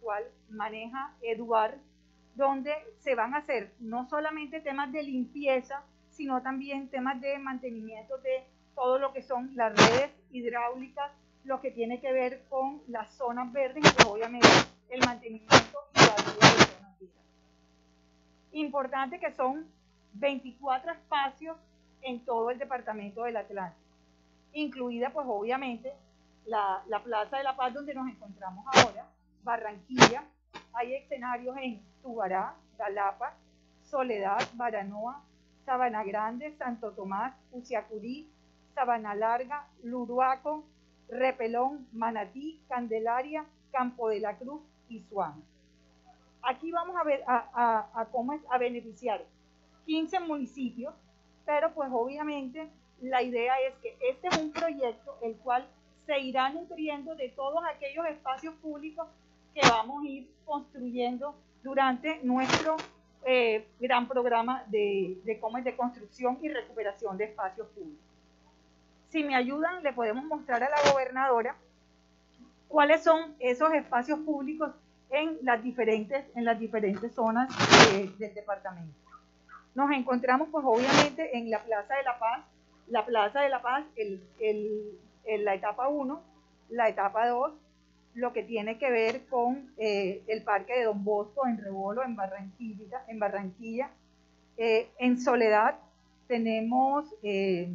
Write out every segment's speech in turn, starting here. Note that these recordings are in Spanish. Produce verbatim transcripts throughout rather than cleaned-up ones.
cual maneja Eduard, donde se van a hacer no solamente temas de limpieza, sino también temas de mantenimiento de todo lo que son las redes hidráulicas, lo que tiene que ver con las zonas verdes y pues obviamente el mantenimiento y la ayuda de zonas verdes. Importante que son veinticuatro espacios en todo el departamento del Atlántico, incluida pues obviamente la, la Plaza de la Paz donde nos encontramos ahora, Barranquilla. Hay escenarios en Tubará, Galapa, Soledad, Baranoa, Sabana Grande, Santo Tomás, Uciacurí, Sabana Larga, Luruaco, Repelón, Manatí, Candelaria, Campo de la Cruz y Suana. Aquí vamos a ver a, a, a cómo es a beneficiar quince municipios, pero pues obviamente la idea es que este es un proyecto el cual se irá nutriendo de todos aquellos espacios públicos que vamos a ir construyendo durante nuestro eh, gran programa de, de cómo es de construcción y recuperación de espacios públicos. Si me ayudan, le podemos mostrar a la gobernadora cuáles son esos espacios públicos en las diferentes, en las diferentes zonas de, del departamento. Nos encontramos pues obviamente en la Plaza de la Paz, la Plaza de la Paz, el, el, el, la etapa uno, la etapa dos, lo que tiene que ver con eh, el Parque de Don Bosco en Rebolo, en Barranquilla, en, Barranquilla. Eh, en Soledad tenemos eh,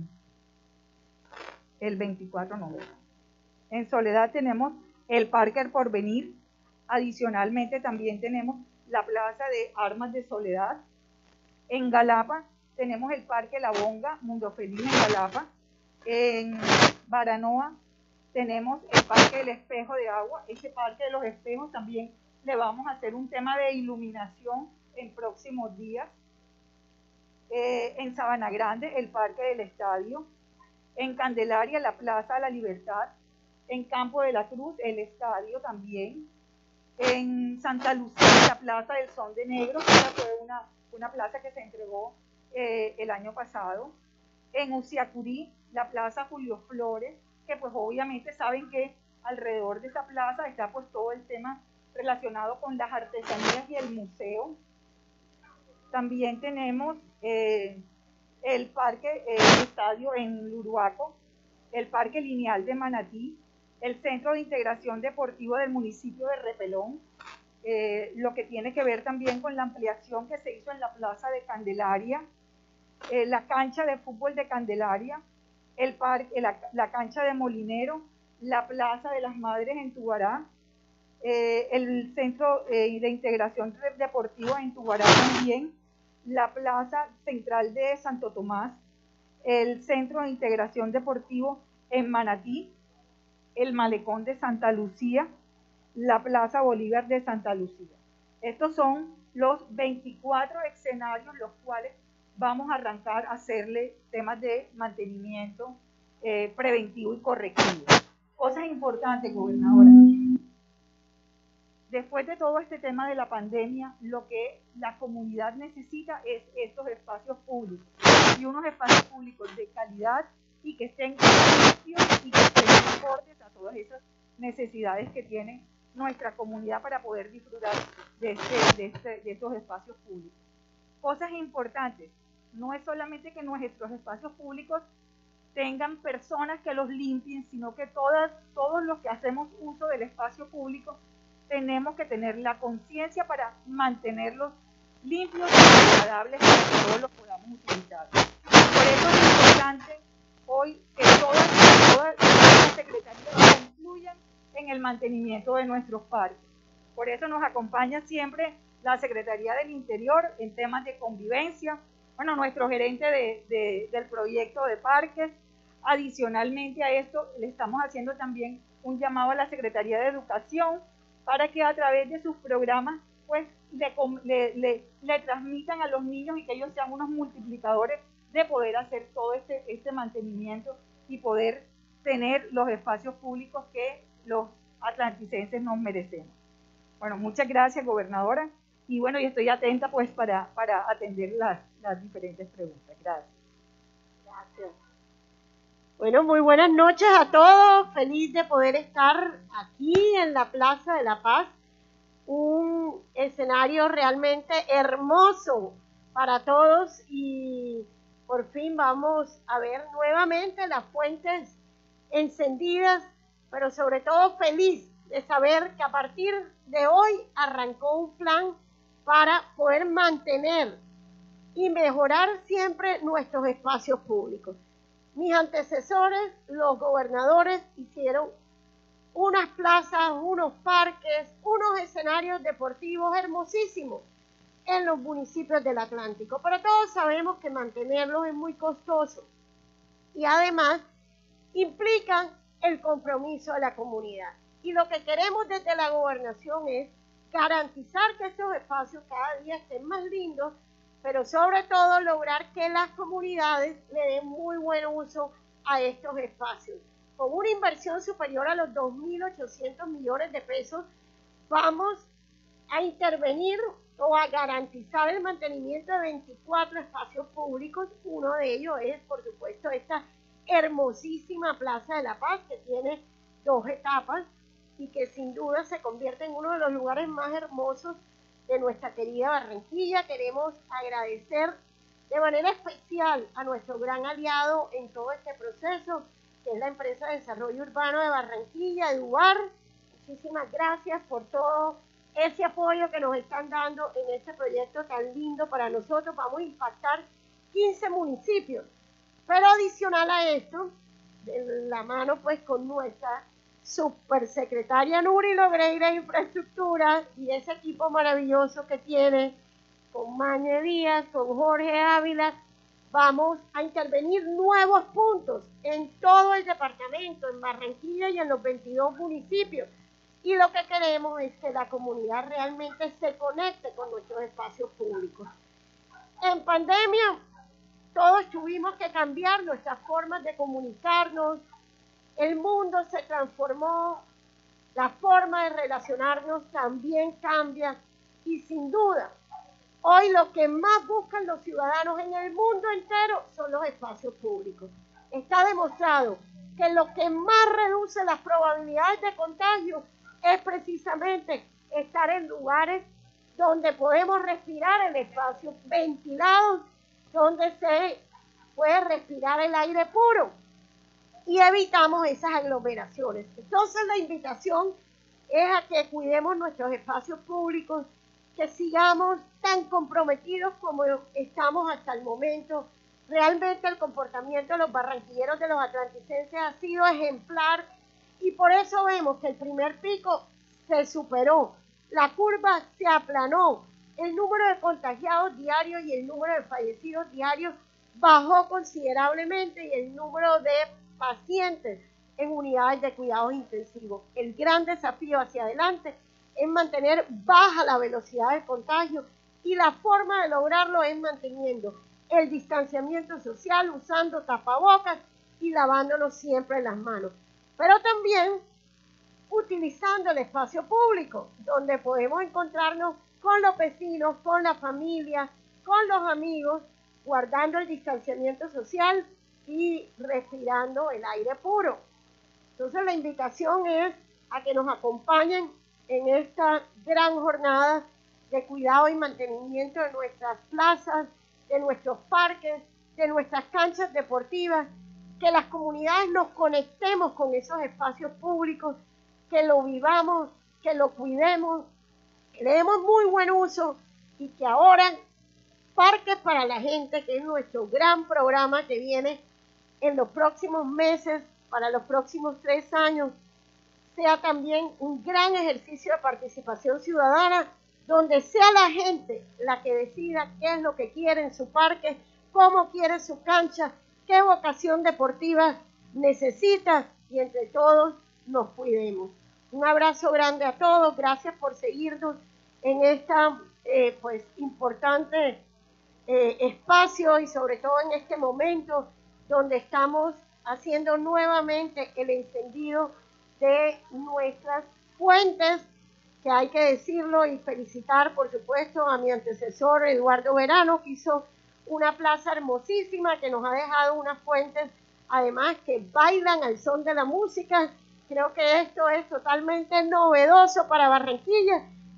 el veinticuatro, no, en Soledad tenemos el Parque El Porvenir. Adicionalmente también tenemos la Plaza de Armas de Soledad. En Galapa tenemos el Parque La Bonga, Mundo Feliz en Galapa. En Baranoa tenemos el Parque del Espejo de Agua. Este Parque de los Espejos también le vamos a hacer un tema de iluminación en próximos días. Eh, en Sabana Grande, el Parque del Estadio. En Candelaria, la Plaza de la Libertad. En Campo de la Cruz, el estadio también. En Santa Lucía, la Plaza del Son de Negro, que fue una, una plaza que se entregó eh, el año pasado. En Uciacurí, la Plaza Julio Flores, que pues obviamente saben que alrededor de esa plaza está pues todo el tema relacionado con las artesanías y el museo. También tenemos eh, el Parque eh, Estadio en Luruaco, el Parque Lineal de Manatí, el Centro de Integración Deportivo del municipio de Repelón, eh, lo que tiene que ver también con la ampliación que se hizo en la Plaza de Candelaria, eh, la cancha de fútbol de Candelaria, el parque, la, la cancha de Molinero, la Plaza de las Madres en Tubará, eh, el Centro eh, de Integración Deportivo en Tubará también, la Plaza Central de Santo Tomás, el Centro de Integración Deportivo en Manatí, el Malecón de Santa Lucía, la Plaza Bolívar de Santa Lucía. Estos son los veinticuatro escenarios los cuales vamos a arrancar a hacerle temas de mantenimiento eh, preventivo y correctivo. Cosas importantes, gobernadora. Después de todo este tema de la pandemia, lo que la comunidad necesita es estos espacios públicos y unos espacios públicos de calidad y que estén limpios y que estén acordes a todas esas necesidades que tiene nuestra comunidad para poder disfrutar de, este, de, este, de estos espacios públicos. Cosas importantes, no es solamente que nuestros espacios públicos tengan personas que los limpien, sino que todas, todos los que hacemos uso del espacio público tenemos que tener la conciencia para mantenerlos limpios y agradables para que todos los podamos utilizar. Por eso es importante hoy que todas, todas las secretarías concluyan en el mantenimiento de nuestros parques. Por eso nos acompaña siempre la Secretaría del Interior en temas de convivencia, bueno, nuestro gerente de, de, del proyecto de parques. Adicionalmente a esto, le estamos haciendo también un llamado a la Secretaría de Educación para que a través de sus programas pues le, le, le, le transmitan a los niños y que ellos sean unos multiplicadores de poder hacer todo este, este mantenimiento y poder tener los espacios públicos que los atlanticenses nos merecemos. Bueno, muchas gracias, gobernadora, y bueno, y estoy atenta pues para, para atender las, las diferentes preguntas. Gracias. Gracias. Bueno, muy buenas noches a todos, feliz de poder estar aquí en la Plaza de la Paz, escenario realmente hermoso para todos y por fin vamos a ver nuevamente las fuentes encendidas, pero sobre todo feliz de saber que a partir de hoy arrancó un plan para poder mantener y mejorar siempre nuestros espacios públicos. Mis antecesores, los gobernadores, hicieron unas plazas, unos parques, unos escenarios deportivos hermosísimos en los municipios del Atlántico, pero todos sabemos que mantenerlos es muy costoso y además implican el compromiso de la comunidad. Y lo que queremos desde la gobernación es garantizar que estos espacios cada día estén más lindos, pero sobre todo lograr que las comunidades le den muy buen uso a estos espacios. Con una inversión superior a los dos mil ochocientos millones de pesos, vamos a intervenir o a garantizar el mantenimiento de veinticuatro espacios públicos. Uno de ellos es, por supuesto, esta hermosísima Plaza de la Paz, que tiene dos etapas y que sin duda se convierte en uno de los lugares más hermosos de nuestra querida Barranquilla. Queremos agradecer de manera especial a nuestro gran aliado en todo este proceso, que es la empresa de desarrollo urbano de Barranquilla, EDUAR. Muchísimas gracias por todo ese apoyo que nos están dando en este proyecto tan lindo para nosotros. Vamos a impactar quince municipios, pero adicional a esto, de la mano pues con nuestra supersecretaria Nuri Logreira de Infraestructura y ese equipo maravilloso que tiene con Mañe Díaz, con Jorge Ávila, vamos a intervenir nuevos puntos en todo el departamento, en Barranquilla y en los veintidós municipios. Y lo que queremos es que la comunidad realmente se conecte con nuestros espacios públicos. En pandemia, todos tuvimos que cambiar nuestras formas de comunicarnos. El mundo se transformó, la forma de relacionarnos también cambia y sin duda, hoy lo que más buscan los ciudadanos en el mundo entero son los espacios públicos. Está demostrado que lo que más reduce las probabilidades de contagio es precisamente estar en lugares donde podemos respirar en espacios ventilados, donde se puede respirar el aire puro y evitamos esas aglomeraciones. Entonces la invitación es a que cuidemos nuestros espacios públicos, que sigamos tan comprometidos como estamos hasta el momento. Realmente el comportamiento de los barranquilleros, de los atlanticenses, ha sido ejemplar y por eso vemos que el primer pico se superó, la curva se aplanó, el número de contagiados diarios y el número de fallecidos diarios bajó considerablemente y el número de pacientes en unidades de cuidados intensivos. El gran desafío hacia adelante es mantener baja la velocidad de contagio y la forma de lograrlo es manteniendo el distanciamiento social, usando tapabocas y lavándonos siempre las manos. Pero también utilizando el espacio público, donde podemos encontrarnos con los vecinos, con la familia, con los amigos, guardando el distanciamiento social y respirando el aire puro. Entonces la invitación es a que nos acompañen en esta gran jornada de cuidado y mantenimiento de nuestras plazas, de nuestros parques, de nuestras canchas deportivas, que las comunidades nos conectemos con esos espacios públicos, que lo vivamos, que lo cuidemos, que le demos muy buen uso y que ahora Parques para la Gente, que es nuestro gran programa que viene en los próximos meses, para los próximos tres años, sea también un gran ejercicio de participación ciudadana, donde sea la gente la que decida qué es lo que quiere en su parque, cómo quiere su cancha, qué vocación deportiva necesita y entre todos nos cuidemos. Un abrazo grande a todos, gracias por seguirnos en esta eh, pues importante eh, espacio y sobre todo en este momento donde estamos haciendo nuevamente el encendido de nuestras fuentes, que hay que decirlo y felicitar por supuesto a mi antecesor Eduardo Verano, que hizo una plaza hermosísima, que nos ha dejado unas fuentes además que bailan al son de la música. Creo que esto es totalmente novedoso para Barranquilla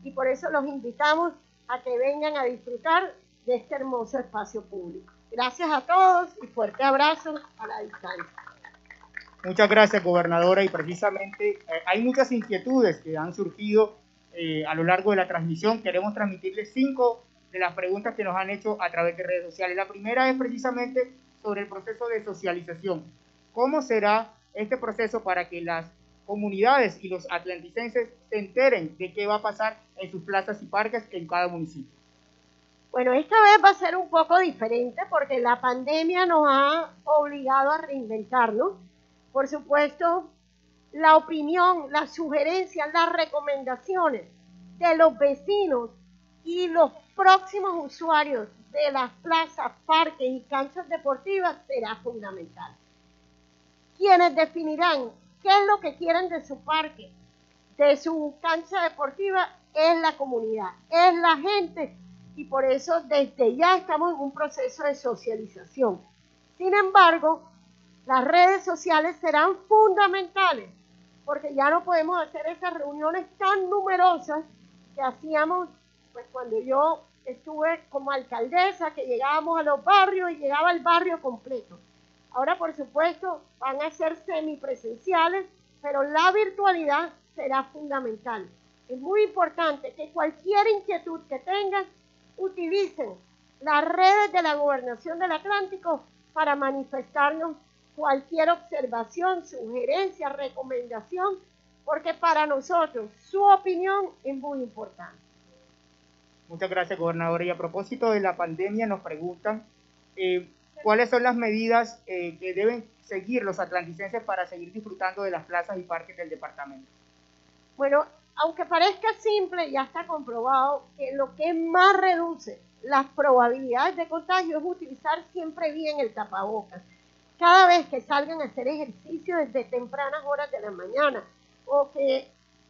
y por eso los invitamos a que vengan a disfrutar de este hermoso espacio público. Gracias a todos y fuerte abrazo a la distancia. Muchas gracias, gobernadora, y precisamente eh, hay muchas inquietudes que han surgido eh, a lo largo de la transmisión. Queremos transmitirles cinco de las preguntas que nos han hecho a través de redes sociales. La primera es precisamente sobre el proceso de socialización. ¿Cómo será este proceso para que las comunidades y los atlanticenses se enteren de qué va a pasar en sus plazas y parques en cada municipio? Bueno, esta vez va a ser un poco diferente porque la pandemia nos ha obligado a reinventarnos. Por supuesto, la opinión, las sugerencias, las recomendaciones de los vecinos y los próximos usuarios de las plazas, parques y canchas deportivas será fundamental. Quienes definirán qué es lo que quieren de su parque, de su cancha deportiva, es la comunidad, es la gente, y por eso desde ya estamos en un proceso de socialización. Sin embargo, las redes sociales serán fundamentales, porque ya no podemos hacer esas reuniones tan numerosas que hacíamos pues cuando yo estuve como alcaldesa, que llegábamos a los barrios y llegaba el barrio completo. Ahora, por supuesto, van a ser semipresenciales, pero la virtualidad será fundamental. Es muy importante que cualquier inquietud que tengan, utilicen las redes de la Gobernación del Atlántico para manifestarnos cualquier observación, sugerencia, recomendación, porque para nosotros su opinión es muy importante. Muchas gracias, gobernadora. Y a propósito de la pandemia, nos preguntan eh, cuáles son las medidas eh, que deben seguir los atlanticenses para seguir disfrutando de las plazas y parques del departamento. Bueno, aunque parezca simple, ya está comprobado que lo que más reduce las probabilidades de contagio es utilizar siempre bien el tapabocas. Cada vez que salgan a hacer ejercicio desde tempranas horas de la mañana o que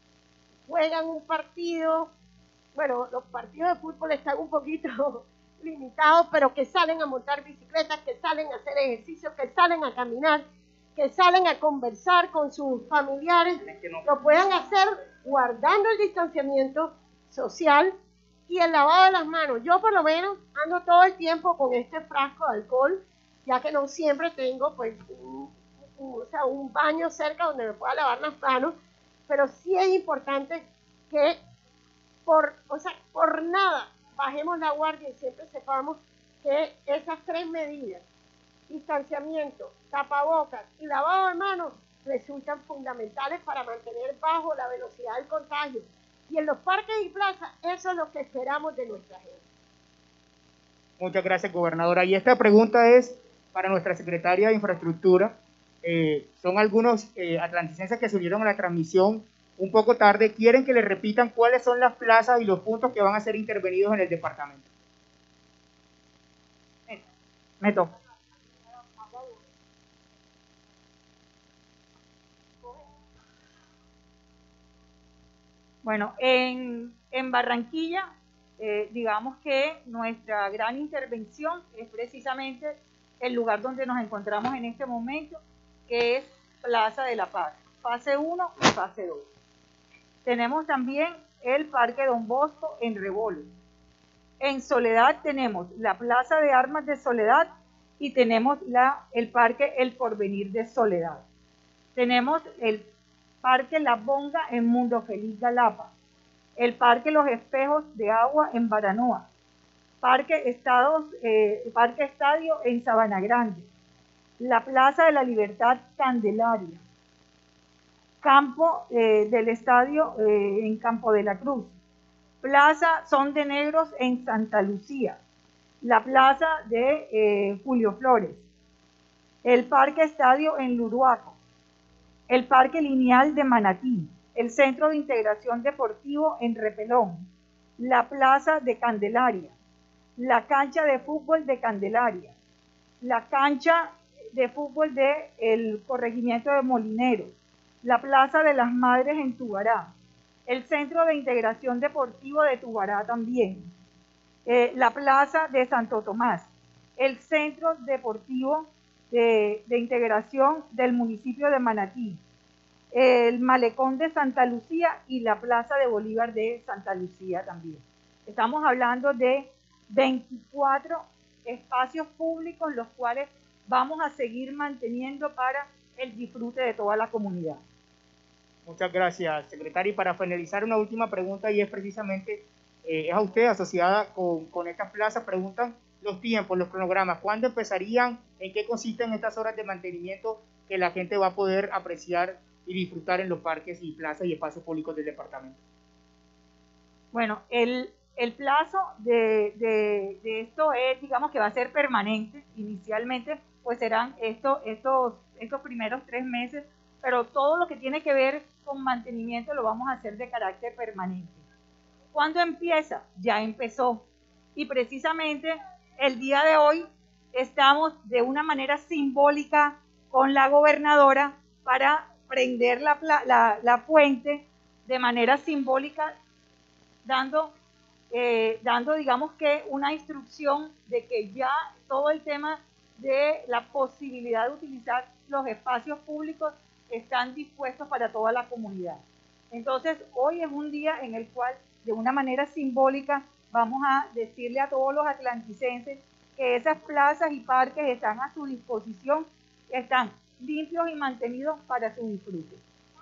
juegan un partido, bueno, los partidos de fútbol están un poquito limitados, pero que salen a montar bicicletas, que salen a hacer ejercicio, que salen a caminar, que salen a conversar con sus familiares, lo puedan hacer guardando el distanciamiento social y el lavado de las manos. Yo por lo menos ando todo el tiempo con este frasco de alcohol, ya que no siempre tengo pues un, un, o sea, un baño cerca donde me pueda lavar las manos, pero sí es importante que por, o sea, por nada bajemos la guardia y siempre sepamos que esas tres medidas, distanciamiento, tapabocas y lavado de manos, resultan fundamentales para mantener bajo la velocidad del contagio. Y en los parques y plazas, eso es lo que esperamos de nuestra gente. Muchas gracias, gobernadora. Y esta pregunta es para nuestra secretaria de Infraestructura. Eh, son algunos eh, atlanticenses que se unieron a la transmisión un poco tarde. Quieren que les repitan cuáles son las plazas y los puntos que van a ser intervenidos en el departamento. Me toca. Bueno, en, en Barranquilla, eh, digamos que nuestra gran intervención es precisamente el lugar donde nos encontramos en este momento, que es Plaza de la Paz, fase uno y fase dos. Tenemos también el Parque Don Bosco en Rebolo. En Soledad tenemos la Plaza de Armas de Soledad y tenemos la, el Parque El Porvenir de Soledad. Tenemos el Parque La Bonga en Mundo Feliz Galapa, el Parque Los Espejos de Agua en Baranoa, Parque, Estados, eh, Parque Estadio en Sabana Grande, la Plaza de la Libertad Candelaria, Campo eh, del Estadio eh, en Campo de la Cruz, Plaza Son de Negros en Santa Lucía, la Plaza de eh, Julio Flores, el Parque Estadio en Luruaco, el Parque Lineal de Manatí, el Centro de Integración Deportivo en Repelón, la Plaza de Candelaria, la Cancha de Fútbol de Candelaria, la Cancha de Fútbol del Corregimiento de Molineros, la Plaza de las Madres en Tubará, el Centro de Integración Deportivo de Tubará también, eh, la Plaza de Santo Tomás, el Centro Deportivo de, de Integración del municipio de Manatí, el malecón de Santa Lucía y la Plaza de Bolívar de Santa Lucía también. Estamos hablando de veinticuatro espacios públicos los cuales vamos a seguir manteniendo para el disfrute de toda la comunidad. Muchas gracias, secretaria. Y para finalizar, una última pregunta, y es precisamente, eh, es a usted asociada con, con estas plazas, preguntan los tiempos, los cronogramas, ¿cuándo empezarían? ¿En qué consisten estas horas de mantenimiento que la gente va a poder apreciar y disfrutar en los parques y plazas y espacios públicos del departamento? Bueno, el, el plazo de, de, de esto es, digamos que va a ser permanente. Inicialmente, pues serán estos, estos, estos primeros tres meses, pero todo lo que tiene que ver con mantenimiento lo vamos a hacer de carácter permanente. ¿Cuándo empieza? Ya empezó. Y precisamente el día de hoy estamos de una manera simbólica con la gobernadora para prender la, la, la fuente de manera simbólica, dando, eh, dando, digamos que una instrucción de que ya todo el tema de la posibilidad de utilizar los espacios públicos están dispuestos para toda la comunidad. Entonces, hoy es un día en el cual, de una manera simbólica, vamos a decirle a todos los atlanticenses que esas plazas y parques están a su disposición, están limpios y mantenidos para su disfrute.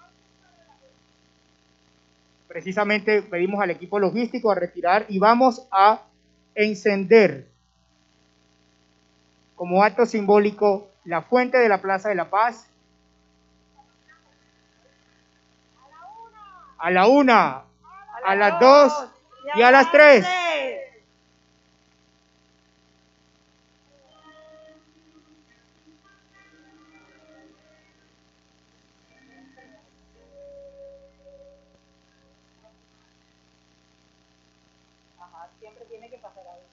Precisamente pedimos al equipo logístico a retirar y vamos a encender como acto simbólico la fuente de la Plaza de la Paz. A la una, a las dos y a las tres. Ajá, siempre tiene que pasar algo.